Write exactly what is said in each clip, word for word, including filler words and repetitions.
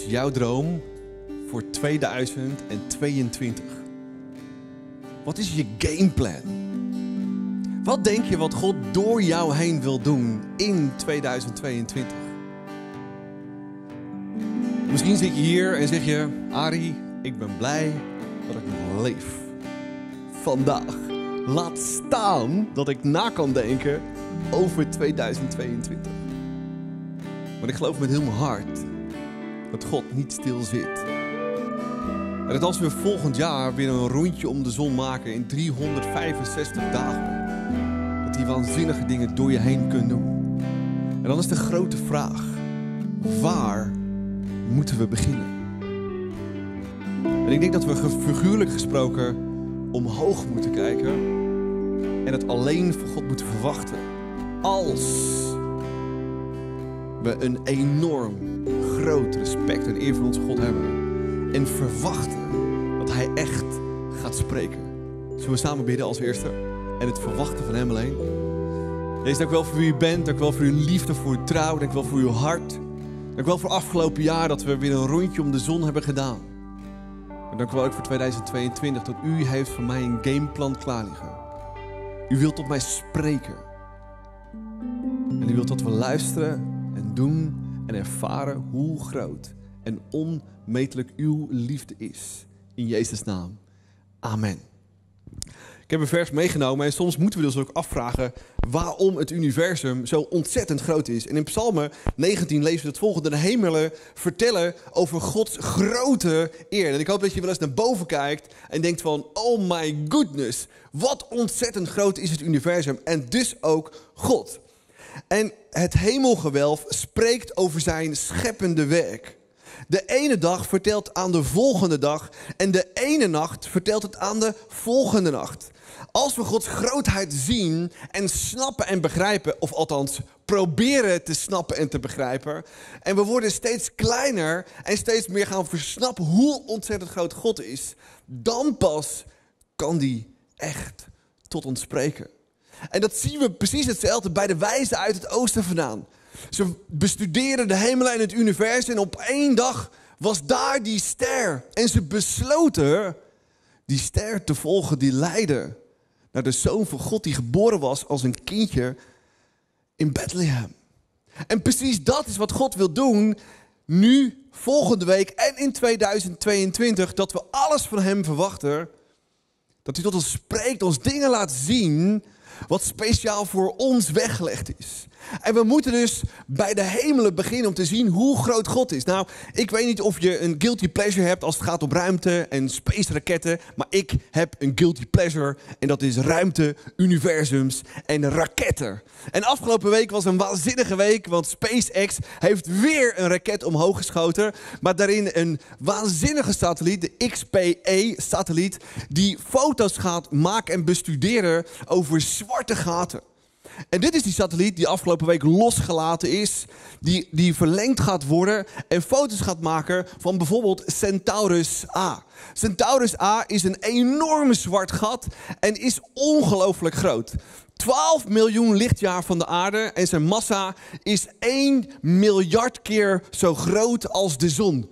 jouw droom voor tweeduizend tweeëntwintig? Wat is je gameplan? Wat denk je wat God door jou heen wil doen in tweeduizend tweeëntwintig? Misschien zit je hier en zeg je, Arie, ik ben blij dat ik nog leef. Vandaag. Laat staan dat ik na kan denken over tweeduizend tweeëntwintig. Maar ik geloof met heel mijn hart dat God niet stil zit. En dat als we volgend jaar weer een rondje om de zon maken in driehonderdvijfenzestig dagen, dat die waanzinnige dingen door je heen kunnen doen. En dan is de grote vraag, waar moeten we beginnen? En ik denk dat we figuurlijk gesproken omhoog moeten kijken en het alleen van God moeten verwachten. Als we een enorm groot respect en eer voor onze God hebben en verwachten dat Hij echt gaat spreken. Zullen we samen bidden als eerste en het verwachten van Hem alleen? Jezus, dank u wel voor wie u bent, dank u wel voor uw liefde, voor uw trouw, dank u wel voor uw hart. Dank u wel voor het afgelopen jaar dat we weer een rondje om de zon hebben gedaan. En dank u wel ook voor tweeduizend tweeëntwintig dat u heeft voor mij een gameplan klaar liggen. U wilt tot mij spreken. En u wilt dat we luisteren en doen en ervaren hoe groot en onmetelijk uw liefde is. In Jezus' naam. Amen. Ik heb een vers meegenomen en soms moeten we dus ook afvragen waarom het universum zo ontzettend groot is. En in Psalmen negentien lezen we het volgende: de hemelen vertellen over Gods grote eer. En ik hoop dat je wel eens naar boven kijkt en denkt van, oh my goodness, wat ontzettend groot is het universum en dus ook God. En het hemelgewelf spreekt over zijn scheppende werk. De ene dag vertelt aan de volgende dag en de ene nacht vertelt het aan de volgende nacht. Als we Gods grootheid zien en snappen en begrijpen, of althans proberen te snappen en te begrijpen, en we worden steeds kleiner en steeds meer gaan versnappen hoe ontzettend groot God is, dan pas kan die echt tot ons spreken. En dat zien we precies hetzelfde bij de wijzen uit het oosten vandaan. Ze bestuderen de hemelen en het universum en op één dag was daar die ster. En ze besloten die ster te volgen die leidde naar de Zoon van God die geboren was als een kindje in Bethlehem. En precies dat is wat God wil doen nu, volgende week en in tweeduizend tweeëntwintig. Dat we alles van hem verwachten. Dat hij tot ons spreekt, ons dingen laat zien wat speciaal voor ons weggelegd is. En we moeten dus bij de hemelen beginnen om te zien hoe groot God is. Nou, ik weet niet of je een guilty pleasure hebt als het gaat om ruimte en space raketten. Maar ik heb een guilty pleasure en dat is ruimte, universums en raketten. En afgelopen week was een waanzinnige week, want SpaceX heeft weer een raket omhoog geschoten. Maar daarin een waanzinnige satelliet, de X P E-satelliet, die foto's gaat maken en bestuderen over zwarte gaten. En dit is die satelliet die afgelopen week losgelaten is, die, die verlengd gaat worden en foto's gaat maken van bijvoorbeeld Centaurus A. Centaurus A is een enorme zwart gat en is ongelooflijk groot. twaalf miljoen lichtjaar van de aarde en zijn massa is één miljard keer zo groot als de zon.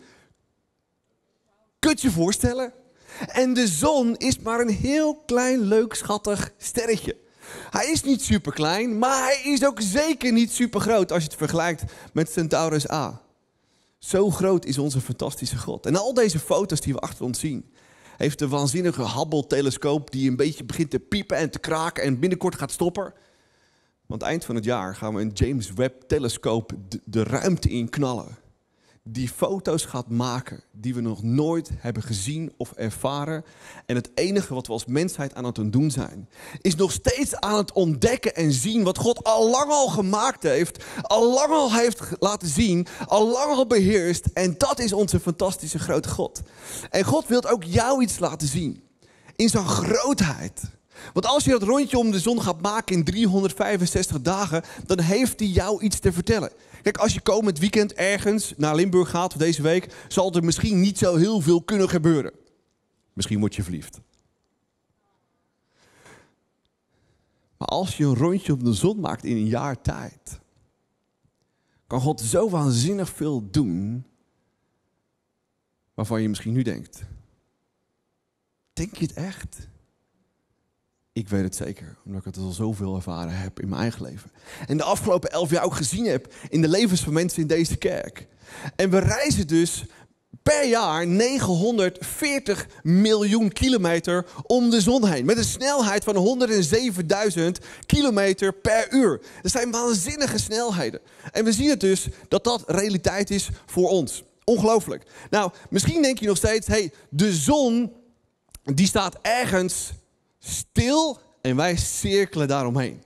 Kun je je voorstellen? En de zon is maar een heel klein, leuk, schattig sterretje. Hij is niet super klein, maar hij is ook zeker niet super groot als je het vergelijkt met Centaurus A. Zo groot is onze fantastische God. En al deze foto's die we achter ons zien, heeft de waanzinnige Hubble-telescoop die een beetje begint te piepen en te kraken en binnenkort gaat stoppen. Want eind van het jaar gaan we een James Webb-telescoop de, de ruimte in knallen. Die foto's gaat maken die we nog nooit hebben gezien of ervaren. En het enige wat we als mensheid aan het doen zijn, is nog steeds aan het ontdekken en zien wat God al lang al gemaakt heeft, al lang al heeft laten zien, al lang al beheerst. En dat is onze fantastische grote God. En God wil ook jou iets laten zien in zijn grootheid. Want als je dat rondje om de zon gaat maken in driehonderdvijfenzestig dagen, dan heeft hij jou iets te vertellen. Kijk, als je komend weekend ergens naar Limburg gaat, of deze week, zal er misschien niet zo heel veel kunnen gebeuren. Misschien word je verliefd. Maar als je een rondje om de zon maakt in een jaar tijd, kan God zo waanzinnig veel doen, waarvan je misschien nu denkt. Denk je het echt? Ik weet het zeker, omdat ik het al zoveel ervaren heb in mijn eigen leven. En de afgelopen elf jaar ook gezien heb in de levens van mensen in deze kerk. En we reizen dus per jaar negenhonderdveertig miljoen kilometer om de zon heen. Met een snelheid van honderdzevenduizend kilometer per uur. Dat zijn waanzinnige snelheden. En we zien het dus dat dat realiteit is voor ons. Ongelooflijk. Nou, misschien denk je nog steeds, hey, de zon die staat ergens stil en wij cirkelen daaromheen.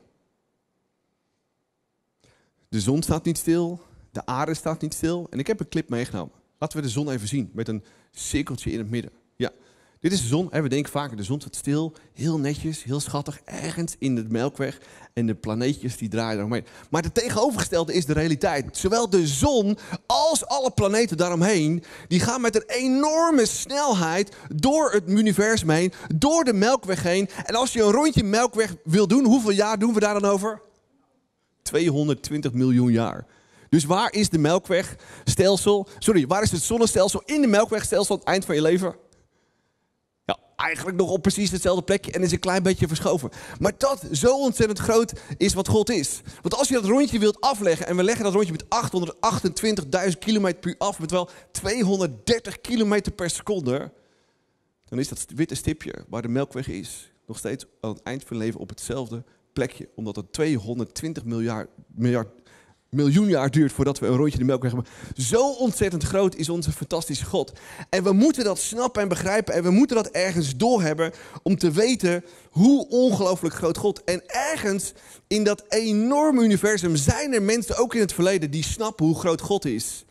De zon staat niet stil, de aarde staat niet stil. En ik heb een clip meegenomen. Laten we de zon even zien met een cirkeltje in het midden. Ja, dit is de zon. We denken vaak, de zon staat stil, heel netjes, heel schattig, ergens in de Melkweg. En de planeetjes die draaien eromheen. Maar het tegenovergestelde is de realiteit. Zowel de zon als alle planeten daaromheen, die gaan met een enorme snelheid door het universum heen, door de Melkweg heen. En als je een rondje Melkweg wil doen, hoeveel jaar doen we daar dan over? tweehonderdtwintig miljoen jaar. Dus waar is de Melkwegstelsel? Sorry, waar is het zonnestelsel in de Melkwegstelsel aan het eind van je leven? Ja, eigenlijk nog op precies hetzelfde plekje en is een klein beetje verschoven. Maar dat zo ontzettend groot is wat God is. Want als je dat rondje wilt afleggen, en we leggen dat rondje met achthonderdachtentwintigduizend kilometer per uur af, met wel tweehonderddertig kilometer per seconde, dan is dat witte stipje waar de Melkweg is nog steeds aan het eind van je leven op hetzelfde plekje. Omdat het tweehonderdtwintig miljard, miljard miljoen jaar duurt voordat we een rondje de Melkweg hebben. Zo ontzettend groot is onze fantastische God. En we moeten dat snappen en begrijpen. En we moeten dat ergens doorhebben om te weten hoe ongelooflijk groot God. En ergens in dat enorme universum zijn er mensen, ook in het verleden, die snappen hoe groot God is.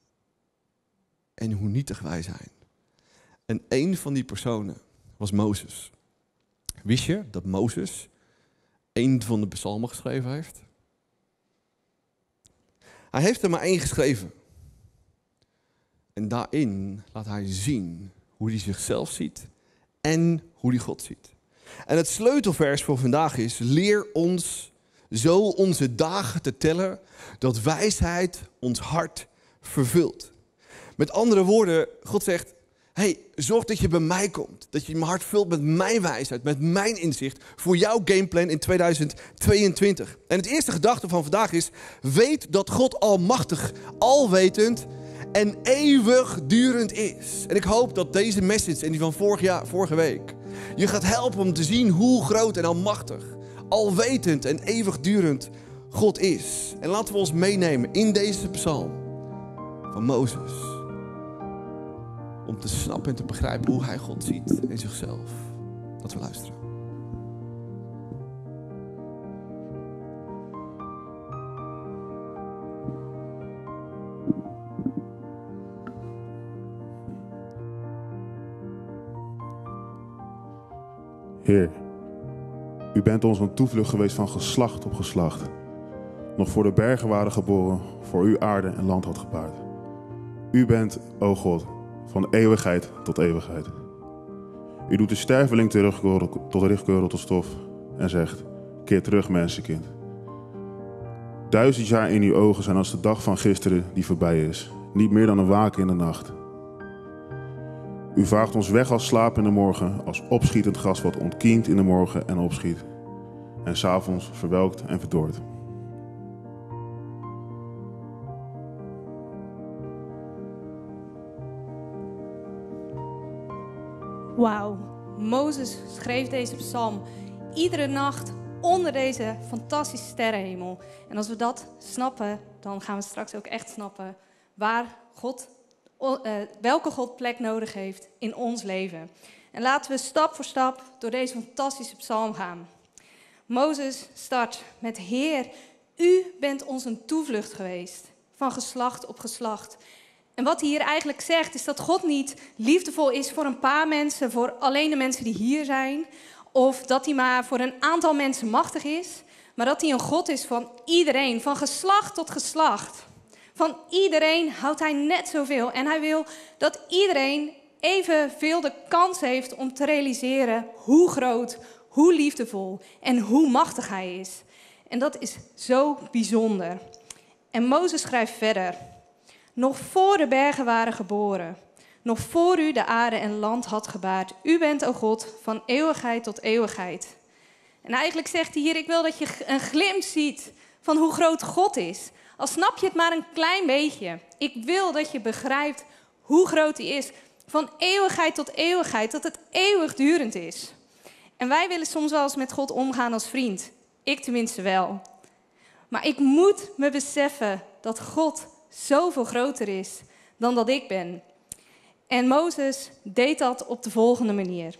En hoe nietig wij zijn. En een van die personen was Mozes. Wist je dat Mozes een van de psalmen geschreven heeft? Hij heeft er maar één geschreven. En daarin laat hij zien hoe hij zichzelf ziet en hoe hij God ziet. En het sleutelvers voor vandaag is: leer ons zo onze dagen te tellen dat wijsheid ons hart vervult. Met andere woorden, God zegt: hey, zorg dat je bij mij komt. Dat je mijn hart vult met mijn wijsheid, met mijn inzicht voor jouw gameplan in tweeduizend tweeëntwintig. En het eerste gedachte van vandaag is: weet dat God almachtig, alwetend en eeuwigdurend is. En ik hoop dat deze message en die van vorig jaar, vorige week je gaat helpen om te zien hoe groot en almachtig, alwetend en eeuwigdurend God is. En laten we ons meenemen in deze psalm van Mozes. Om te snappen en te begrijpen hoe hij God ziet in zichzelf. Dat we luisteren. Heer, u bent ons een toevlucht geweest van geslacht op geslacht. Nog voor de bergen waren geboren, voor u aarde en land had gepaard. U bent, o God, van eeuwigheid tot eeuwigheid. U doet de sterveling terugkeuren tot terugkeuren tot stof en zegt: keer terug, mensenkind. Duizend jaar in uw ogen zijn als de dag van gisteren die voorbij is. Niet meer dan een waken in de nacht. U vaagt ons weg als slaap in de morgen, als opschietend gras wat ontkiemt in de morgen en opschiet. En 's avonds verwelkt en verdord. Wauw, Mozes schreef deze psalm iedere nacht onder deze fantastische sterrenhemel. En als we dat snappen, dan gaan we straks ook echt snappen waar God, uh, welke God plek nodig heeft in ons leven. En laten we stap voor stap door deze fantastische psalm gaan. Mozes start met: Heer, u bent ons een toevlucht geweest, van geslacht op geslacht. En wat hij hier eigenlijk zegt, is dat God niet liefdevol is voor een paar mensen, voor alleen de mensen die hier zijn. Of dat hij maar voor een aantal mensen machtig is. Maar dat hij een God is van iedereen, van geslacht tot geslacht. Van iedereen houdt hij net zoveel. En hij wil dat iedereen evenveel de kans heeft om te realiseren hoe groot, hoe liefdevol en hoe machtig hij is. En dat is zo bijzonder. En Mozes schrijft verder: nog voor de bergen waren geboren, nog voor u de aarde en land had gebaard. U bent, o God, van eeuwigheid tot eeuwigheid. En eigenlijk zegt hij hier, ik wil dat je een glimp ziet van hoe groot God is. Al snap je het maar een klein beetje. Ik wil dat je begrijpt hoe groot hij is. Van eeuwigheid tot eeuwigheid, dat het eeuwigdurend is. En wij willen soms wel eens met God omgaan als vriend. Ik tenminste wel. Maar ik moet me beseffen dat God zoveel groter is dan dat ik ben. En Mozes deed dat op de volgende manier.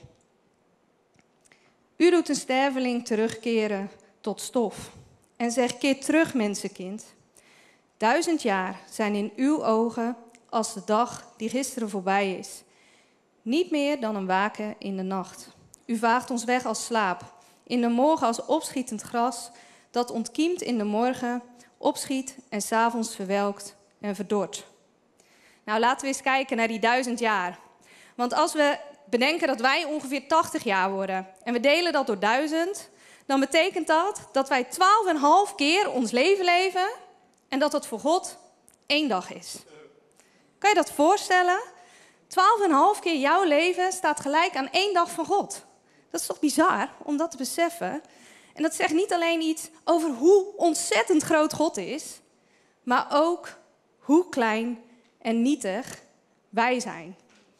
U doet een sterveling terugkeren tot stof. En zegt, keer terug, mensenkind. Duizend jaar zijn in uw ogen als de dag die gisteren voorbij is. Niet meer dan een waken in de nacht. U vaagt ons weg als slaap. In de morgen als opschietend gras, dat ontkiemt in de morgen, opschiet en 's avonds verwelkt en verdort. Nou, laten we eens kijken naar die duizend jaar. Want als we bedenken dat wij ongeveer tachtig jaar worden en we delen dat door duizend, dan betekent dat dat wij twaalf en een half keer ons leven leven en dat dat voor God één dag is. Kan je dat voorstellen? Twaalf en een half keer jouw leven staat gelijk aan één dag van God. Dat is toch bizar om dat te beseffen? En dat zegt niet alleen iets over hoe ontzettend groot God is, maar ook hoe klein en nietig wij zijn.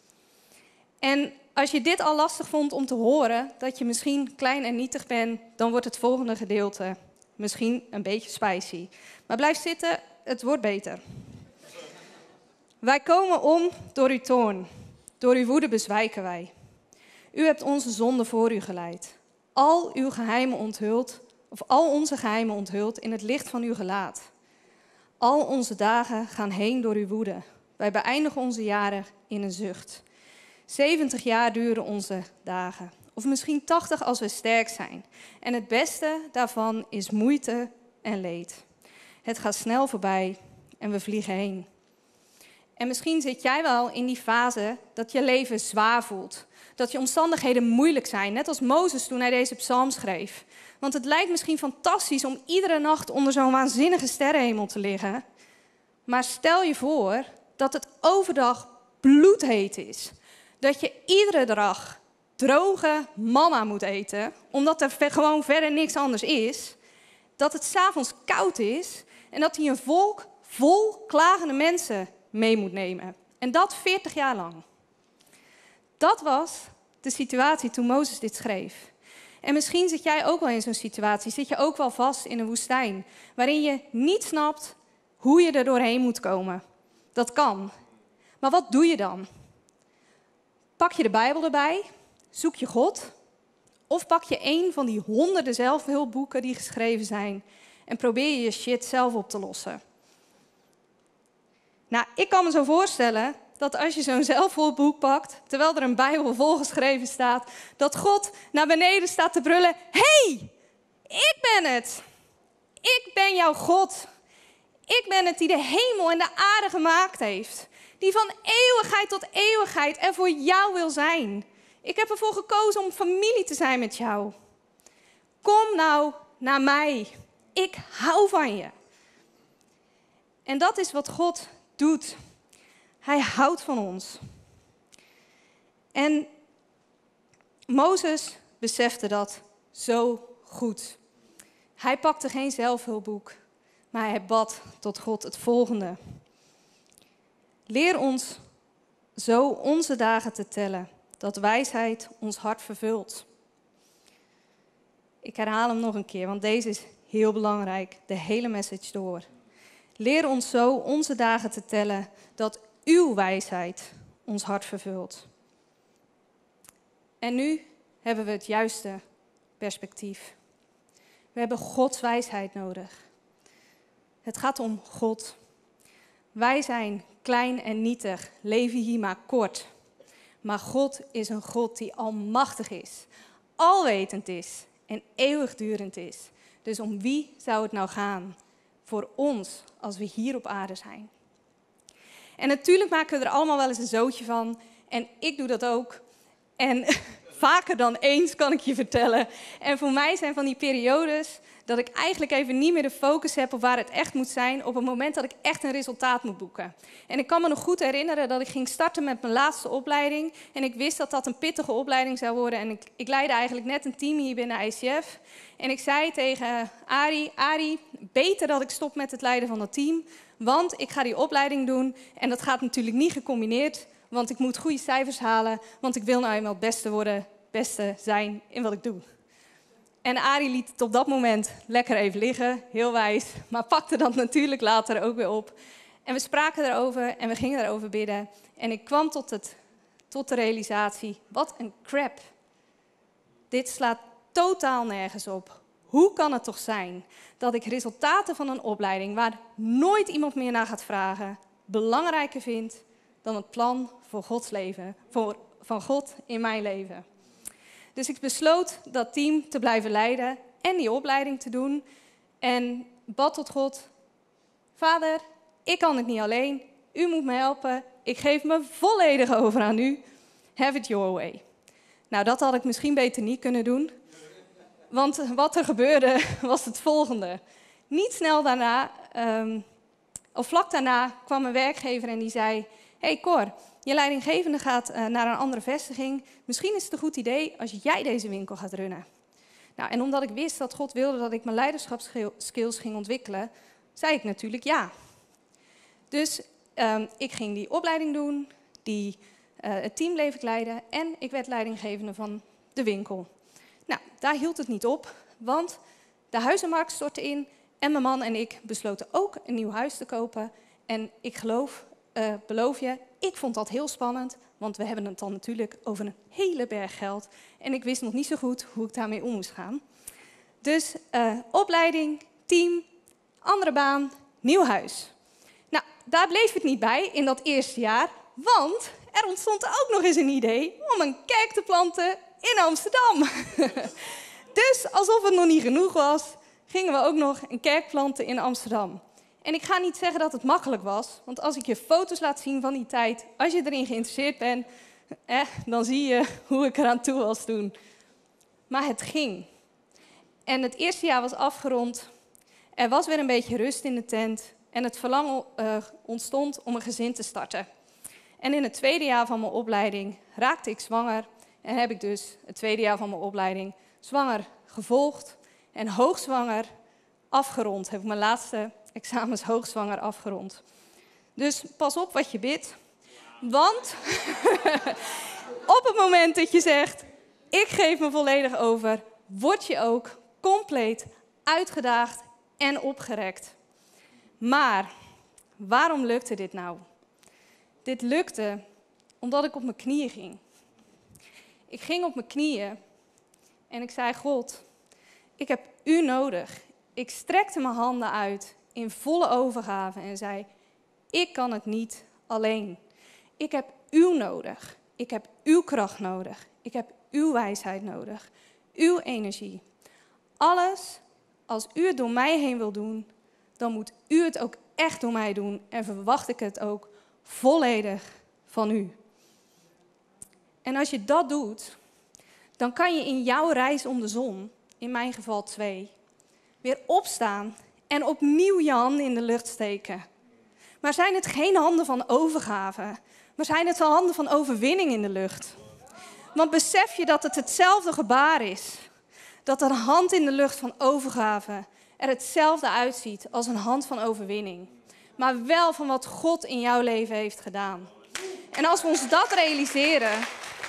En als je dit al lastig vond om te horen, dat je misschien klein en nietig bent, dan wordt het volgende gedeelte misschien een beetje spicy. Maar blijf zitten, het wordt beter. Wij komen om door uw toorn, door uw woede bezwijken wij. U hebt onze zonde voor u geleid. Al uw geheimen onthuld, of al onze geheimen onthuld in het licht van uw gelaat. Al onze dagen gaan heen door uw woede. Wij beëindigen onze jaren in een zucht. zeventig jaar duren onze dagen. Of misschien tachtig als we sterk zijn. En het beste daarvan is moeite en leed. Het gaat snel voorbij en we vliegen heen. En misschien zit jij wel in die fase dat je leven zwaar voelt. Dat je omstandigheden moeilijk zijn, net als Mozes toen hij deze psalm schreef. Want het lijkt misschien fantastisch om iedere nacht onder zo'n waanzinnige sterrenhemel te liggen. Maar stel je voor dat het overdag bloedheet is. Dat je iedere dag droge manna moet eten, omdat er gewoon verder niks anders is. Dat het 's avonds koud is en dat hij een volk vol klagende mensen mee moet nemen. En dat veertig jaar lang. Dat was de situatie toen Mozes dit schreef. En misschien zit jij ook wel in zo'n situatie. Zit je ook wel vast in een woestijn. Waarin je niet snapt hoe je er doorheen moet komen. Dat kan. Maar wat doe je dan? Pak je de Bijbel erbij? Zoek je God? Of pak je een van die honderden zelfhulpboeken die geschreven zijn en probeer je je shit zelf op te lossen? Nou, ik kan me zo voorstellen dat als je zo'n zelfhulpboek pakt, terwijl er een Bijbel volgeschreven staat, dat God naar beneden staat te brullen: hey, ik ben het. Ik ben jouw God. Ik ben het die de hemel en de aarde gemaakt heeft. Die van eeuwigheid tot eeuwigheid er voor jou wil zijn. Ik heb ervoor gekozen om familie te zijn met jou. Kom nou naar mij. Ik hou van je. En dat is wat God doet. Hij houdt van ons. En Mozes besefte dat zo goed. Hij pakte geen zelfhulpboek, maar hij bad tot God het volgende. Leer ons zo onze dagen te tellen, dat wijsheid ons hart vervult. Ik herhaal hem nog een keer, want deze is heel belangrijk, de hele message door. Leer ons zo onze dagen te tellen, dat uw wijsheid ons hart vervult. En nu hebben we het juiste perspectief. We hebben Gods wijsheid nodig. Het gaat om God. Wij zijn klein en nietig, leven hier maar kort. Maar God is een God die almachtig is, alwetend is en eeuwigdurend is. Dus om wie zou het nou gaan voor ons als we hier op aarde zijn? En natuurlijk maken we er allemaal wel eens een zootje van. En ik doe dat ook. En Vaker dan eens, kan ik je vertellen. En voor mij zijn van die periodes dat ik eigenlijk even niet meer de focus heb op waar het echt moet zijn, op het moment dat ik echt een resultaat moet boeken. En ik kan me nog goed herinneren dat ik ging starten met mijn laatste opleiding. En ik wist dat dat een pittige opleiding zou worden. En ik, ik leidde eigenlijk net een team hier binnen I C F. En ik zei tegen Arie, Arie, beter dat ik stop met het leiden van dat team. Want ik ga die opleiding doen en dat gaat natuurlijk niet gecombineerd. Want ik moet goede cijfers halen, want ik wil nou eenmaal het beste worden, het beste zijn in wat ik doe. En Arie liet het op dat moment lekker even liggen, heel wijs, maar pakte dat natuurlijk later ook weer op. En we spraken erover en we gingen erover bidden. En ik kwam tot, het, tot de realisatie, wat een crap. Dit slaat totaal nergens op. Hoe kan het toch zijn dat ik resultaten van een opleiding waar nooit iemand meer naar gaat vragen, belangrijker vind dan het plan voor Gods leven, voor, van God in mijn leven. Dus ik besloot dat team te blijven leiden en die opleiding te doen. En bad tot God, Vader, ik kan het niet alleen. U moet me helpen. Ik geef me volledig over aan u. Have it your way. Nou, dat had ik misschien beter niet kunnen doen. Want wat er gebeurde was het volgende. Niet snel daarna, um, of vlak daarna, kwam een werkgever en die zei, hey Cor, je leidinggevende gaat uh, naar een andere vestiging. Misschien is het een goed idee als jij deze winkel gaat runnen. Nou, en omdat ik wist dat God wilde dat ik mijn leiderschapsskills ging ontwikkelen, zei ik natuurlijk ja. Dus um, ik ging die opleiding doen, die, uh, het team bleef ik leiden en ik werd leidinggevende van de winkel. Nou, daar hield het niet op, want de huizenmarkt stortte in en mijn man en ik besloten ook een nieuw huis te kopen. En ik geloof, uh, beloof je, ik vond dat heel spannend, want we hebben het dan natuurlijk over een hele berg geld. En ik wist nog niet zo goed hoe ik daarmee om moest gaan. Dus uh, opleiding, team, andere baan, nieuw huis. Nou, daar bleef het niet bij in dat eerste jaar, want er ontstond ook nog eens een idee om een kerk te planten in Amsterdam. Dus alsof het nog niet genoeg was, gingen we ook nog een kerk planten in Amsterdam. En ik ga niet zeggen dat het makkelijk was, want als ik je foto's laat zien van die tijd, als je erin geïnteresseerd bent, eh, dan zie je hoe ik eraan toe was toen. Maar het ging. En het eerste jaar was afgerond. Er was weer een beetje rust in de tent en het verlangen uh, ontstond om een gezin te starten. En in het tweede jaar van mijn opleiding raakte ik zwanger en heb ik dus het tweede jaar van mijn opleiding zwanger gevolgd en hoogzwanger afgerond. Heb ik mijn laatste examens hoogzwanger afgerond. Dus pas op wat je bidt, want op het moment dat je zegt, ik geef me volledig over, word je ook compleet uitgedaagd en opgerekt. Maar waarom lukte dit nou? Dit lukte omdat ik op mijn knieën ging. Ik ging op mijn knieën en ik zei, God, ik heb u nodig. Ik strekte mijn handen uit in volle overgave en zei, ik kan het niet alleen. Ik heb u nodig. Ik heb uw kracht nodig. Ik heb uw wijsheid nodig. Uw energie. Alles, als u het door mij heen wil doen, dan moet u het ook echt door mij doen en verwacht ik het ook volledig van u. En als je dat doet, dan kan je in jouw reis om de zon, in mijn geval twee, weer opstaan en opnieuw je handen in de lucht steken. Maar zijn het geen handen van overgave, maar zijn het wel handen van overwinning in de lucht? Want besef je dat het hetzelfde gebaar is, dat een hand in de lucht van overgave er hetzelfde uitziet als een hand van overwinning. Maar wel van wat God in jouw leven heeft gedaan. En als we ons dat realiseren,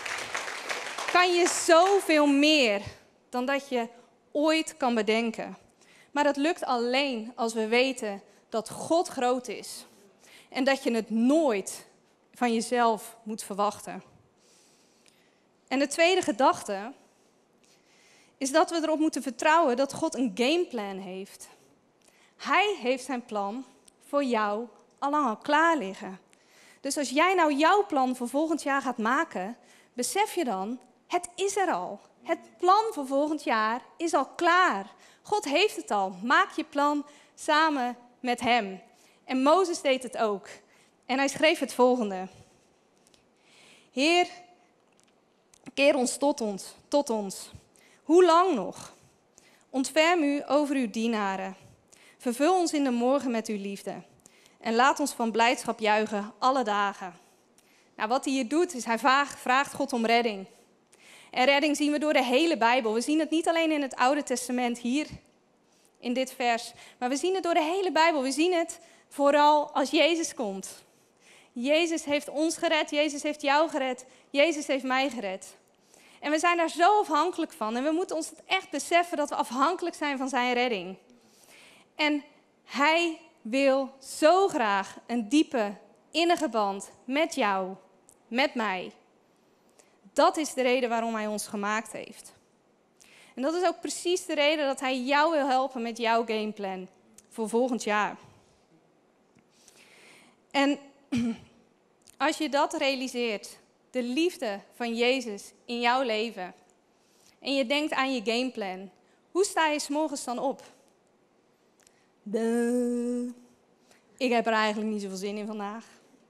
kan je zoveel meer dan dat je ooit kan bedenken. Maar dat lukt alleen als we weten dat God groot is. En dat je het nooit van jezelf moet verwachten. En de tweede gedachte is dat we erop moeten vertrouwen dat God een gameplan heeft. Hij heeft zijn plan voor jou allang al klaar liggen. Dus als jij nou jouw plan voor volgend jaar gaat maken, besef je dan, het is er al. Het plan voor volgend jaar is al klaar. God heeft het al. Maak je plan samen met hem. En Mozes deed het ook. En hij schreef het volgende. Heer, Keer ons tot ons, tot ons. Hoe lang nog? Ontferm u over uw dienaren. Vervul ons in de morgen met uw liefde. En laat ons van blijdschap juichen alle dagen. Nou, wat hij hier doet, is hij vraagt God om redding. En redding zien we door de hele Bijbel. We zien het niet alleen in het Oude Testament hier, in dit vers. Maar we zien het door de hele Bijbel. We zien het vooral als Jezus komt. Jezus heeft ons gered. Jezus heeft jou gered. Jezus heeft mij gered. En we zijn daar zo afhankelijk van. En we moeten ons echt beseffen dat we afhankelijk zijn van zijn redding. En hij wil zo graag een diepe, innige band met jou, met mij. Dat is de reden waarom hij ons gemaakt heeft. En dat is ook precies de reden dat hij jou wil helpen met jouw gameplan voor volgend jaar. En als je dat realiseert, de liefde van Jezus in jouw leven, en je denkt aan je gameplan, hoe sta je 's morgens dan op? De... Ik heb er eigenlijk niet zoveel zin in vandaag.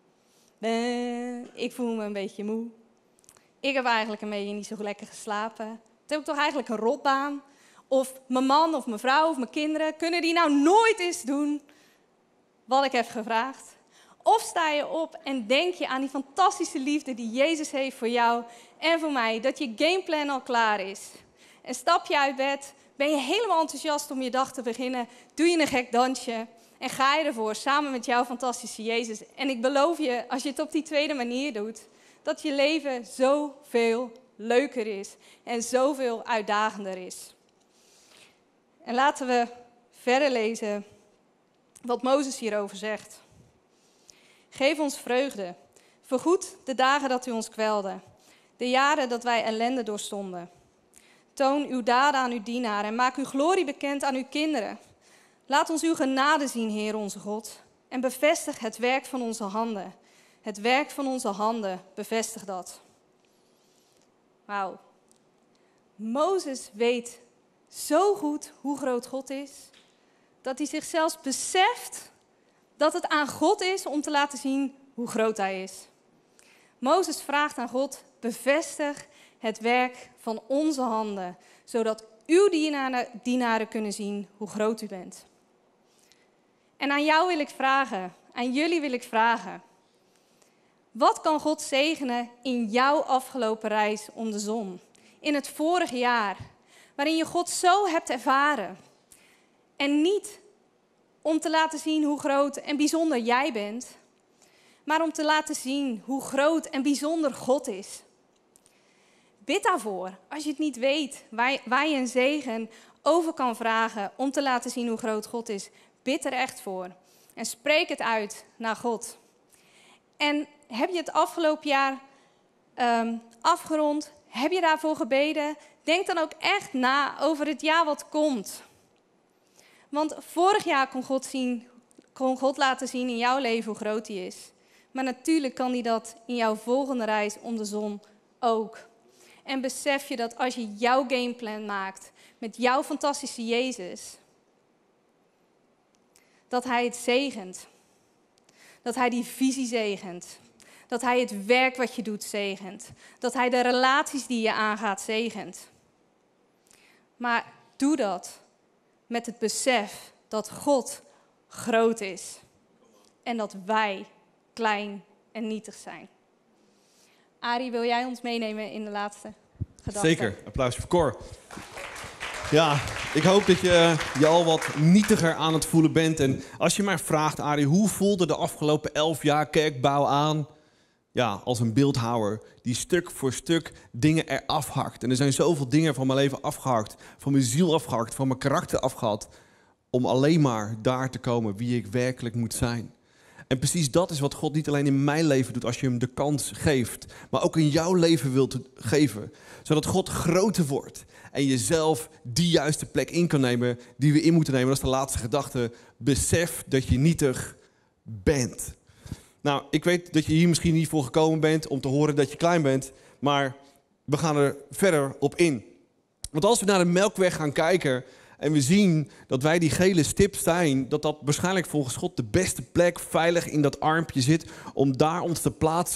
De... Ik voel me een beetje moe. Ik heb eigenlijk een beetje niet zo lekker geslapen. Wat heb ik toch eigenlijk een rotbaan? Of mijn man of mijn vrouw of mijn kinderen, kunnen die nou nooit eens doen wat ik heb gevraagd? Of sta je op en denk je aan die fantastische liefde die Jezus heeft voor jou en voor mij. Dat je gameplan al klaar is. En stap je uit bed, ben je helemaal enthousiast om je dag te beginnen. Doe je een gek dansje en ga je ervoor samen met jouw fantastische Jezus. En ik beloof je, als je het op die tweede manier doet, dat je leven zoveel leuker is en zoveel uitdagender is. En laten we verder lezen wat Mozes hierover zegt. Geef ons vreugde. Vergoed de dagen dat u ons kwelde. De jaren dat wij ellende doorstonden. Toon uw daden aan uw dienaren en maak uw glorie bekend aan uw kinderen. Laat ons uw genade zien, Heer onze God. En bevestig het werk van onze handen. Het werk van onze handen, bevestig dat. Wauw. Mozes weet zo goed hoe groot God is, dat hij zich zelfs beseft dat het aan God is om te laten zien hoe groot hij is. Mozes vraagt aan God, bevestig het werk van onze handen, zodat uw dienaren, dienaren kunnen zien hoe groot u bent. En aan jou wil ik vragen, aan jullie wil ik vragen, wat kan God zegenen in jouw afgelopen reis om de zon? In het vorige jaar, waarin je God zo hebt ervaren. En niet om te laten zien hoe groot en bijzonder jij bent, maar om te laten zien hoe groot en bijzonder God is. Bid daarvoor, als je het niet weet, waar, waar je een zegen over kan vragen om te laten zien hoe groot God is. Bid er echt voor en spreek het uit naar God. En heb je het afgelopen jaar um, afgerond? Heb je daarvoor gebeden? Denk dan ook echt na over het jaar wat komt. Want vorig jaar kon God, zien, kon God laten zien in jouw leven hoe groot hij is. Maar natuurlijk kan hij dat in jouw volgende reis om de zon ook. En besef je dat als je jouw gameplan maakt met jouw fantastische Jezus, dat hij het zegent. Dat hij die visie zegent. Dat hij het werk wat je doet zegent. Dat hij de relaties die je aangaat zegent. Maar doe dat met het besef dat God groot is. En dat wij klein en nietig zijn. Arie, wil jij ons meenemen in de laatste gedachte? Zeker, applaus voor Cor. Ja, ik hoop dat je je al wat nietiger aan het voelen bent. En als je mij vraagt, Arie, hoe voelde de afgelopen elf jaar kerkbouw aan? Ja, als een beeldhouwer die stuk voor stuk dingen eraf hakt. En er zijn zoveel dingen van mijn leven afgehakt, van mijn ziel afgehakt, van mijn karakter afgehakt, om alleen maar daar te komen wie ik werkelijk moet zijn. En precies dat is wat God niet alleen in mijn leven doet als je hem de kans geeft, maar ook in jouw leven wilt geven. Zodat God groter wordt en jezelf die juiste plek in kan nemen die we in moeten nemen. Dat is de laatste gedachte. Besef dat je nietig bent. Nou, ik weet dat je hier misschien niet voor gekomen bent om te horen dat je klein bent, maar we gaan er verder op in. Want als we naar de Melkweg gaan kijken en we zien dat wij die gele stip zijn, dat dat waarschijnlijk volgens God de beste plek veilig in dat armpje zit om daar ons te plaatsen.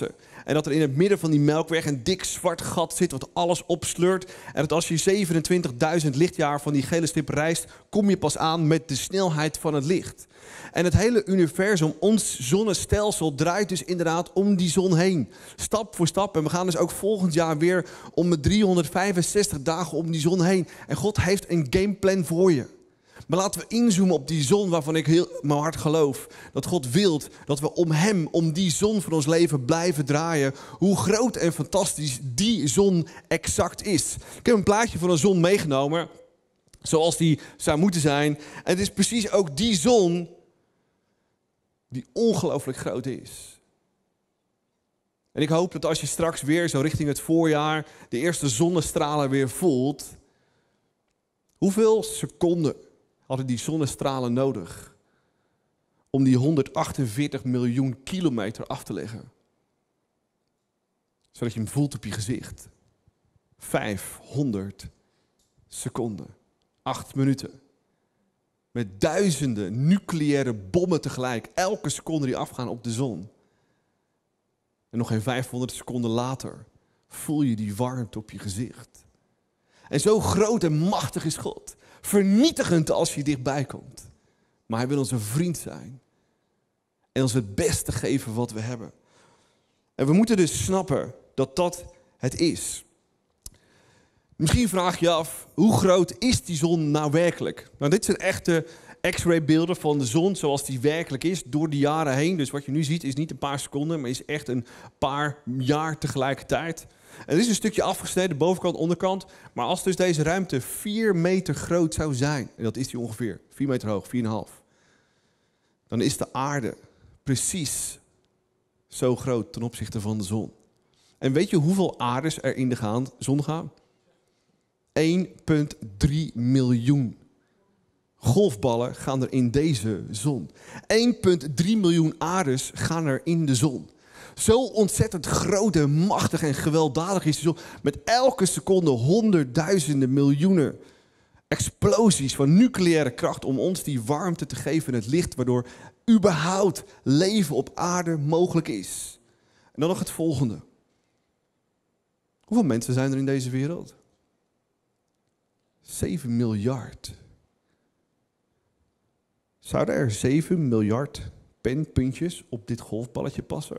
En dat er in het midden van die melkweg een dik zwart gat zit wat alles opsleurt. En dat als je zevenentwintigduizend lichtjaar van die gele stip reist, kom je pas aan met de snelheid van het licht. En het hele universum, ons zonnestelsel, draait dus inderdaad om die zon heen. Stap voor stap. En we gaan dus ook volgend jaar weer om de driehonderdvijfenzestig dagen om die zon heen. En God heeft een gameplan voor je. Maar laten we inzoomen op die zon waarvan ik heel mijn hart geloof. Dat God wilt dat we om hem, om die zon van ons leven blijven draaien. Hoe groot en fantastisch die zon exact is. Ik heb een plaatje van een zon meegenomen. Zoals die zou moeten zijn. En het is precies ook die zon die ongelooflijk groot is. En ik hoop dat als je straks weer zo richting het voorjaar de eerste zonnestralen weer voelt. Hoeveel seconden hadden die zonnestralen nodig om die honderdachtenveertig miljoen kilometer af te leggen? Zodat je hem voelt op je gezicht. vijfhonderd seconden. Acht minuten. Met duizenden nucleaire bommen tegelijk. Elke seconde die afgaan op de zon. En nog geen vijfhonderd seconden later voel je die warmte op je gezicht. En zo groot en machtig is God. Vernietigend als je dichtbij komt. Maar hij wil onze vriend zijn. En ons het beste geven wat we hebben. En we moeten dus snappen dat dat het is. Misschien vraag je af, hoe groot is die zon nou werkelijk? Nou, dit zijn echte x-ray beelden van de zon zoals die werkelijk is door de jaren heen. Dus wat je nu ziet is niet een paar seconden, maar is echt een paar jaar tegelijkertijd. En er is een stukje afgesneden, bovenkant, onderkant. Maar als dus deze ruimte vier meter groot zou zijn, en dat is die ongeveer, vier meter hoog, vier komma vijf. Dan is de aarde precies zo groot ten opzichte van de zon. En weet je hoeveel aardes er in de gaan, zon gaan? één komma drie miljoen golfballen gaan er in deze zon. één komma drie miljoen aardes gaan er in de zon. Zo ontzettend groot en machtig en gewelddadig is de zon. Met elke seconde honderdduizenden miljoenen explosies van nucleaire kracht om ons die warmte te geven en het licht, waardoor überhaupt leven op aarde mogelijk is. En dan nog het volgende. Hoeveel mensen zijn er in deze wereld? zeven miljard. Zouden er zeven miljard penpuntjes op dit golfballetje passen?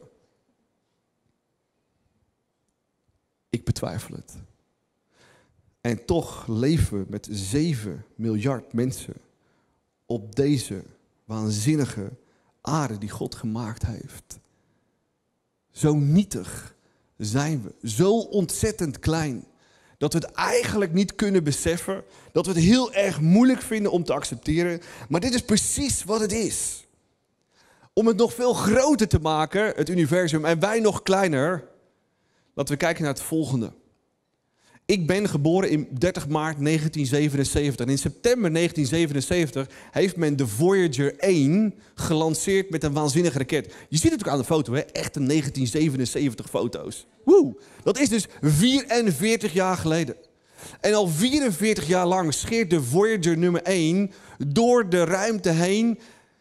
Ik betwijfel het. En toch leven we met zeven miljard mensen op deze waanzinnige aarde die God gemaakt heeft. Zo nietig zijn we, zo ontzettend klein, dat we het eigenlijk niet kunnen beseffen, dat we het heel erg moeilijk vinden om te accepteren. Maar dit is precies wat het is. Om het nog veel groter te maken, het universum, en wij nog kleiner, laten we kijken naar het volgende. Ik ben geboren in dertig maart negentien zevenenzeventig. En in september negentien zevenenzeventig heeft men de Voyager één gelanceerd met een waanzinnige raket. Je ziet het ook aan de foto, hè? Echt een negentien zevenenzeventig foto's. Woe! Dat is dus vierenveertig jaar geleden. En al vierenveertig jaar lang scheert de Voyager nummer één door de ruimte heen.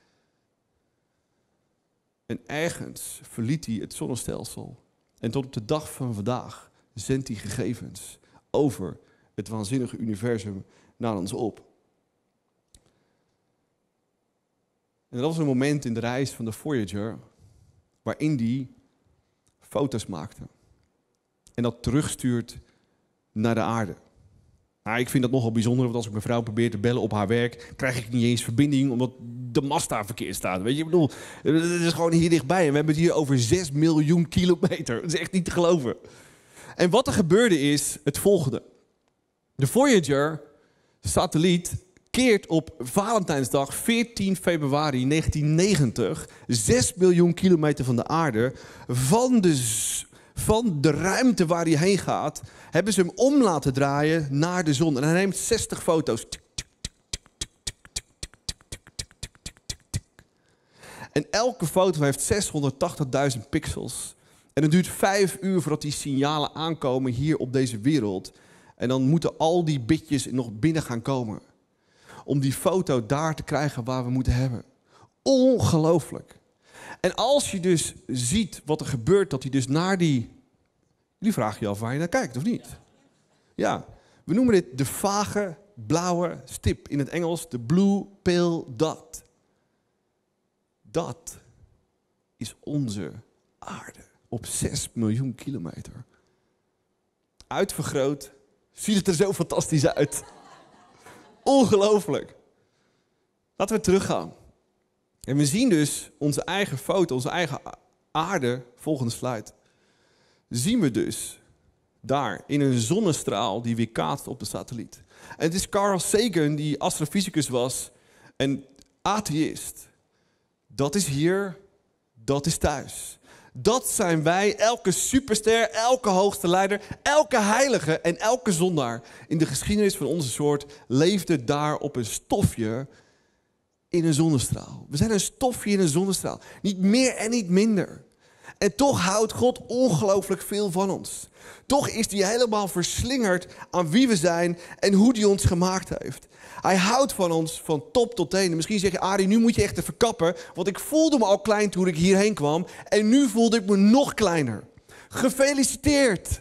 En ergens verliet hij het zonnestelsel. En tot op de dag van vandaag zendt hij gegevens over het waanzinnige universum naar ons op. En dat was een moment in de reis van de Voyager waarin die foto's maakte. En dat terugstuurt naar de aarde. Nou, ik vind dat nogal bijzonder, want als ik mijn vrouw probeer te bellen op haar werk, krijg ik niet eens verbinding, omdat de mast daar verkeerd staat. Weet je, ik bedoel, het is gewoon hier dichtbij. En we hebben het hier over zes miljoen kilometer. Dat is echt niet te geloven. En wat er gebeurde is het volgende. De Voyager, de satelliet, keert op Valentijnsdag veertien februari negentien negentig zes miljoen kilometer van de aarde van de, van de ruimte waar hij heen gaat, hebben ze hem om laten draaien naar de zon. En hij neemt zestig foto's. En elke foto heeft zeshonderdtachtigduizend pixels. En het duurt vijf uur voordat die signalen aankomen hier op deze wereld. En dan moeten al die bitjes nog binnen gaan komen. Om die foto daar te krijgen waar we moeten hebben. Ongelooflijk. En als je dus ziet wat er gebeurt, dat hij dus naar die... Die vraag je af waar je naar kijkt, of niet? Ja, we noemen dit de vage blauwe stip. In het Engels de blue pale dot. Dat is onze aarde op zes miljoen kilometer. Uitvergroot, ziet het er zo fantastisch uit. Ongelooflijk. Laten we teruggaan. En we zien dus onze eigen foto, onze eigen aarde, volgende slide. Zien we dus daar in een zonnestraal die weer kaatst op de satelliet. En het is Carl Sagan die astrofysicus was en atheïst. Dat is hier, dat is thuis. Dat zijn wij, elke superster, elke hoogste leider, elke heilige en elke zondaar in de geschiedenis van onze soort leefde daar op een stofje in een zonnestraal. We zijn een stofje in een zonnestraal. Niet meer en niet minder. En toch houdt God ongelooflijk veel van ons. Toch is hij helemaal verslingerd aan wie we zijn en hoe hij ons gemaakt heeft. Hij houdt van ons van top tot teen. En misschien zeg je, Arie, nu moet je echt even kappen. Want ik voelde me al klein toen ik hierheen kwam. En nu voelde ik me nog kleiner. Gefeliciteerd.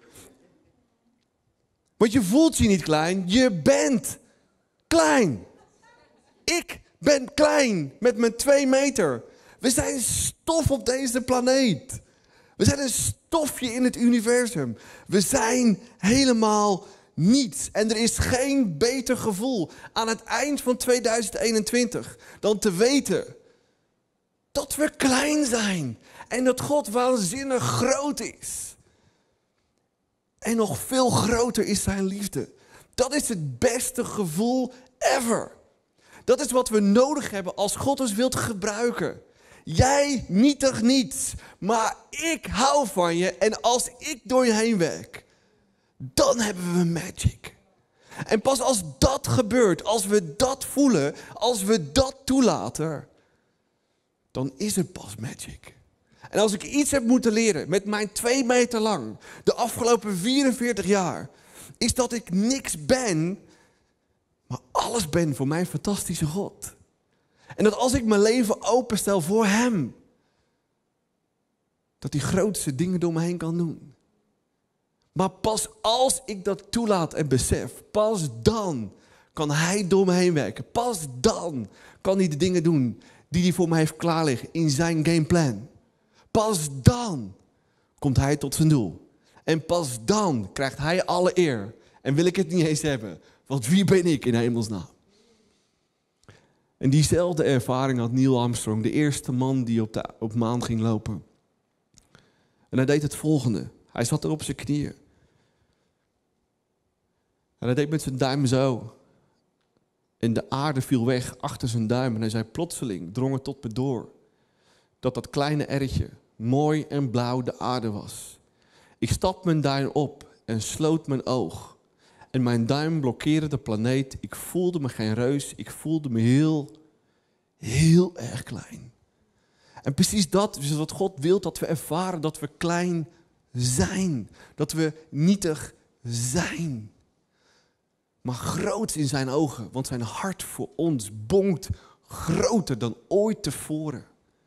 Want je voelt je niet klein, je bent klein. Ik ben klein met mijn twee meter. We zijn stof op deze planeet. We zijn een stofje in het universum. We zijn helemaal niets. En er is geen beter gevoel aan het eind van tweeduizend eenentwintig dan te weten dat we klein zijn. En dat God waanzinnig groot is. En nog veel groter is zijn liefde. Dat is het beste gevoel ever. Dat is wat we nodig hebben als God ons wilt gebruiken. Jij nietig niets, maar ik hou van je en als ik door je heen werk, dan hebben we magic. En pas als dat gebeurt, als we dat voelen, als we dat toelaten, dan is het pas magic. En als ik iets heb moeten leren met mijn twee meter lang, de afgelopen vierenveertig jaar, is dat ik niks ben, maar alles ben voor mijn fantastische God. En dat als ik mijn leven openstel voor hem, dat hij grootste dingen door me heen kan doen. Maar pas als ik dat toelaat en besef, pas dan kan hij door me heen werken. Pas dan kan hij de dingen doen die hij voor me heeft klaarliggen in zijn gameplan. Pas dan komt hij tot zijn doel. En pas dan krijgt hij alle eer. En wil ik het niet eens hebben, want wie ben ik in hemelsnaam? En diezelfde ervaring had Neil Armstrong, de eerste man die op de op maan ging lopen. En hij deed het volgende. Hij zat er op zijn knieën. En hij deed met zijn duim zo. En de aarde viel weg achter zijn duim. En hij zei, plotseling drong het tot me door dat dat kleine erretje mooi en blauw de aarde was. Ik stap mijn duim op en sloot mijn oog. En mijn duim blokkeerde de planeet. Ik voelde me geen reus. Ik voelde me heel, heel erg klein. En precies dat is wat God wil, dat we ervaren dat we klein zijn. Dat we nietig zijn. Maar groot in zijn ogen, want zijn hart voor ons bonkt groter dan ooit tevoren.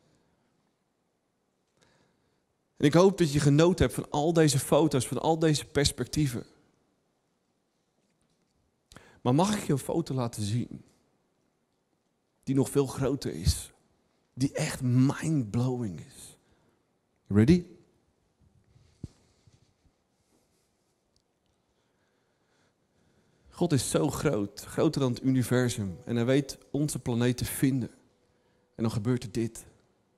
En ik hoop dat je genoten hebt van al deze foto's, van al deze perspectieven. Maar mag ik je een foto laten zien die nog veel groter is? Die echt mind-blowing is. Ready? God is zo groot, groter dan het universum. En hij weet onze planeet te vinden. En dan gebeurt er dit.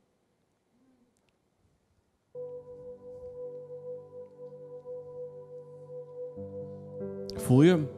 Voel je hem?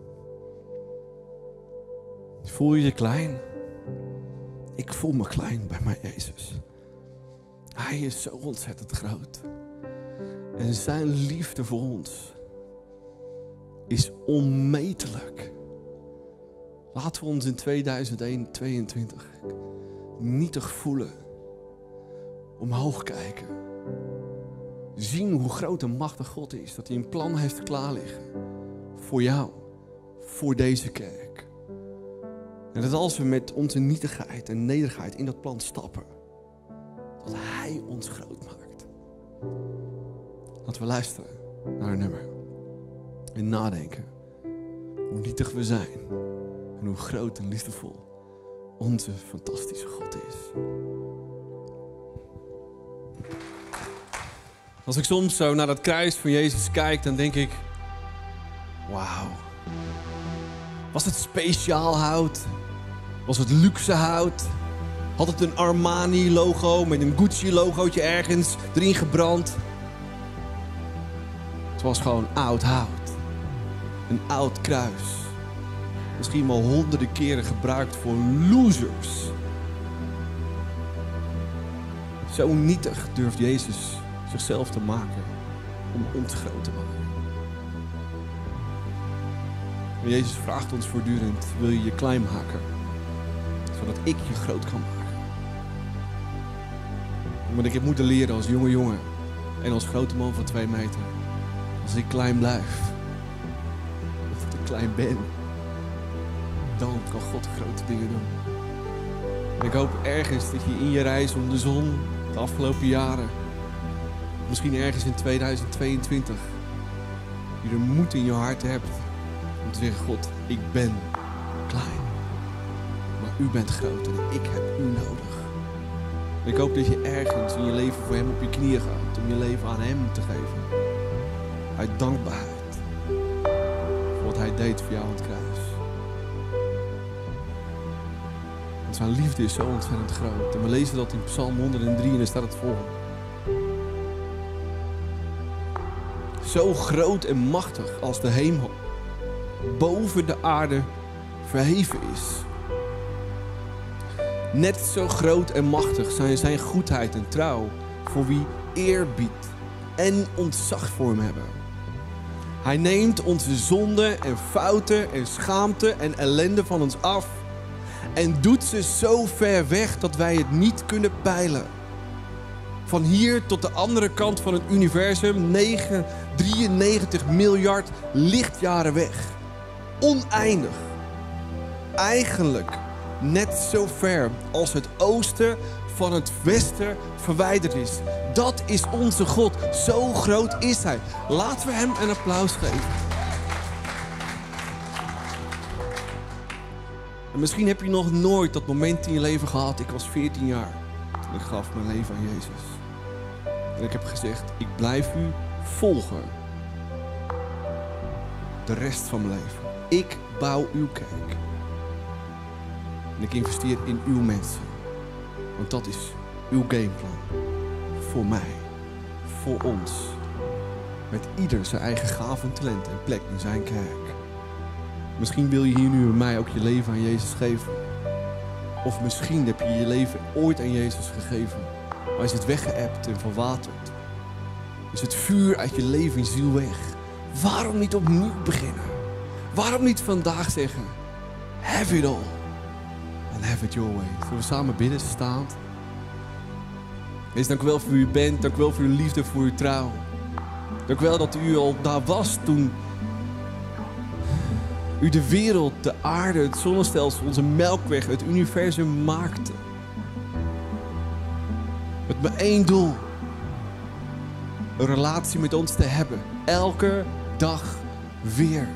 Voel je je klein? Ik voel me klein bij mijn Jezus. Hij is zo ontzettend groot. En zijn liefde voor ons is onmetelijk. Laten we ons in tweeduizend tweeëntwintig nietig voelen. Omhoog kijken. Zien hoe groot en machtig God is. Dat hij een plan heeft klaarliggen. Voor jou. Voor deze kerk. En dat als we met onze nietigheid en nederigheid in dat plan stappen, Dat hij ons groot maakt. Laten we luisteren naar een nummer. En nadenken hoe nietig we zijn. En hoe groot en liefdevol onze fantastische God is. Als ik soms zo naar dat kruis van Jezus kijk, dan denk ik... Wauw. Was het speciaal hout? Was het luxe hout? Had het een Armani-logo met een Gucci-logootje ergens erin gebrand? Het was gewoon oud hout. Een oud kruis. Misschien wel honderden keren gebruikt voor losers. Zo nietig durft Jezus zichzelf te maken om ons groot te maken. En Jezus vraagt ons voortdurend, wil je je klein maken? Zodat ik je groot kan maken. Want ik heb moeten leren als jonge jongen en als grote man van twee meter. Als ik klein blijf, of dat ik klein ben, dan kan God grote dingen doen. En ik hoop ergens dat je in je reis om de zon de afgelopen jaren, misschien ergens in tweeduizend tweeëntwintig, je de moed in je hart hebt om te zeggen, God, ik ben klein. Maar u bent groot en ik heb u nodig. En ik hoop dat je ergens in je leven voor hem op je knieën gaat. Om je leven aan hem te geven. Uit dankbaarheid. Voor wat hij deed voor jou aan het kruis. Want zijn liefde is zo ontzettend groot. En we lezen dat in Psalm honderddrie en daar staat het volgende. Zo groot en machtig als de hemel boven de aarde verheven is. Net zo groot en machtig zijn zijn goedheid en trouw voor wie eerbied en ontzag voor hem hebben. Hij neemt onze zonden en fouten en schaamte en ellende van ons af en doet ze zo ver weg dat wij het niet kunnen peilen. Van hier tot de andere kant van het universum, drieënnegentig miljard lichtjaren weg. Oneindig. Eigenlijk net zo ver als het oosten van het westen verwijderd is. Dat is onze God. Zo groot is hij. Laten we hem een applaus geven. En misschien heb je nog nooit dat moment in je leven gehad. Ik was veertien jaar. Toen ik gaf mijn leven aan Jezus. En ik heb gezegd, ik blijf u volgen. De rest van mijn leven. Ik bouw uw kerk. En ik investeer in uw mensen. Want dat is uw gameplan. Voor mij. Voor ons. Met ieder zijn eigen gaven, talent en plek in zijn kerk. Misschien wil je hier nu bij mij ook je leven aan Jezus geven. Of misschien heb je je leven ooit aan Jezus gegeven. Maar is het weggeëpt en verwaterd. Is het vuur uit je leven en ziel weg. Waarom niet opnieuw beginnen? Waarom niet vandaag zeggen, have it all. And have it your way. Zullen we samen bidden, staand? Wees, dank u wel voor wie u bent. Dank u wel voor uw liefde, voor uw trouw. Dank u wel dat u al daar was toen u de wereld, de aarde, het zonnestelsel, onze melkweg, het universum maakte. Met maar één doel. Een relatie met ons te hebben. Elke dag weer.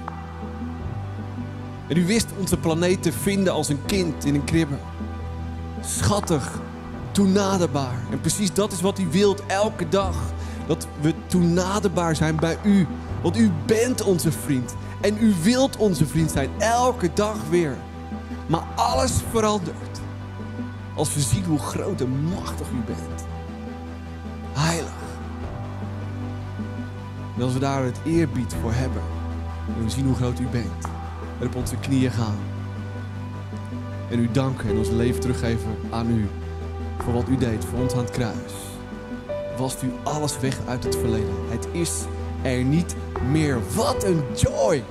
En u wist onze planeet te vinden als een kind in een kribbe. Schattig, toenaderbaar. En precies dat is wat u wilt elke dag. Dat we toenaderbaar zijn bij u. Want u bent onze vriend. En u wilt onze vriend zijn elke dag weer. Maar alles verandert. Als we zien hoe groot en machtig u bent. Heilig. En als we daar het eerbied voor hebben. En we zien hoe groot u bent. En op onze knieën gaan. En u danken en ons leven teruggeven aan u. Voor wat u deed, voor ons aan het kruis. Wast u alles weg uit het verleden. Het is er niet meer. Wat een joy!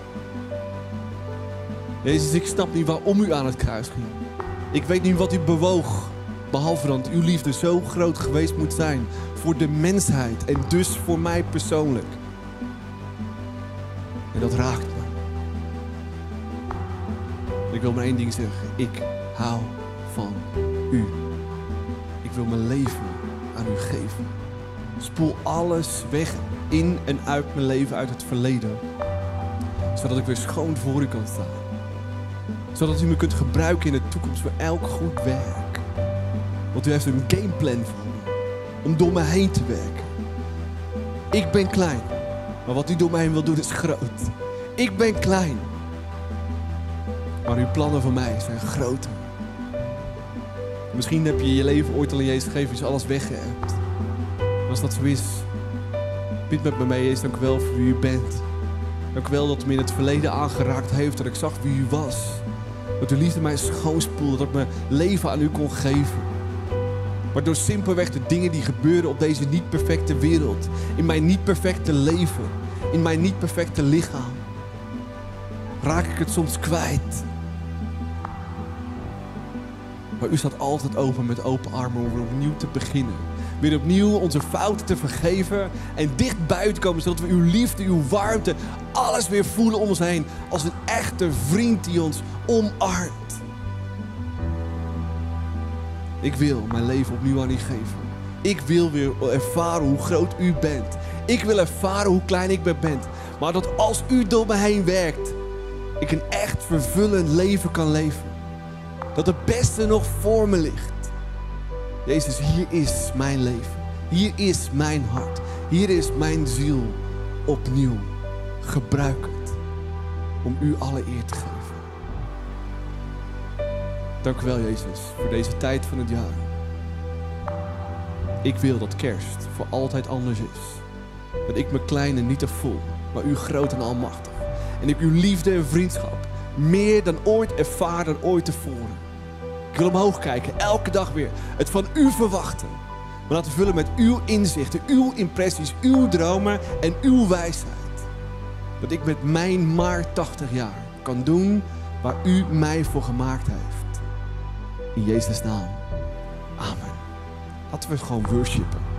Jezus, ik snap niet waarom u aan het kruis ging. Ik weet niet wat u bewoog. Behalve dat uw liefde zo groot geweest moet zijn. Voor de mensheid en dus voor mij persoonlijk. En dat raakt me. Ik wil maar één ding zeggen. Ik hou van u. Ik wil mijn leven aan u geven. Spoel alles weg in en uit mijn leven, uit het verleden. Zodat ik weer schoon voor u kan staan. Zodat u me kunt gebruiken in de toekomst voor elk goed werk. Want u heeft een gameplan voor me. Om door me heen te werken. Ik ben klein. Maar wat u door mij heen wil doen is groot. Ik ben klein. Maar uw plannen voor mij zijn groter. Misschien heb je je leven ooit al in Jezus gegeven. Dus alles weggeëpt. Maar als dat zo is. Bid met me mee, Jezus. Dank u wel voor wie u bent. Dank u wel dat u me in het verleden aangeraakt heeft. Dat ik zag wie u was. Dat uw liefde mij schoonspoelde. Dat ik mijn leven aan u kon geven. Maar door simpelweg de dingen die gebeuren op deze niet perfecte wereld. In mijn niet perfecte leven. In mijn niet perfecte lichaam. Raak ik het soms kwijt. Maar u staat altijd open met open armen om weer opnieuw te beginnen. Weer opnieuw onze fouten te vergeven. En dichtbij te komen zodat we uw liefde, uw warmte, alles weer voelen om ons heen. Als een echte vriend die ons omarmt. Ik wil mijn leven opnieuw aan u geven. Ik wil weer ervaren hoe groot u bent. Ik wil ervaren hoe klein ik ben. Maar dat als u door me heen werkt, ik een echt vervullend leven kan leven. Dat het beste nog voor me ligt. Jezus, hier is mijn leven. Hier is mijn hart. Hier is mijn ziel opnieuw. Gebruik het om u alle eer te geven. Dank u wel, Jezus, voor deze tijd van het jaar. Ik wil dat kerst voor altijd anders is. Dat ik me klein en nietig voel, maar u groot en almachtig. En ik uw liefde en vriendschap meer dan ooit ervaar dan ooit tevoren. Ik wil omhoog kijken, elke dag weer. Het van u verwachten. Maar laten vullen met uw inzichten, uw impressies, uw dromen en uw wijsheid. Dat ik met mijn maar tachtig jaar kan doen waar u mij voor gemaakt heeft. In Jezus' naam. Amen. Laten we gewoon worshipen.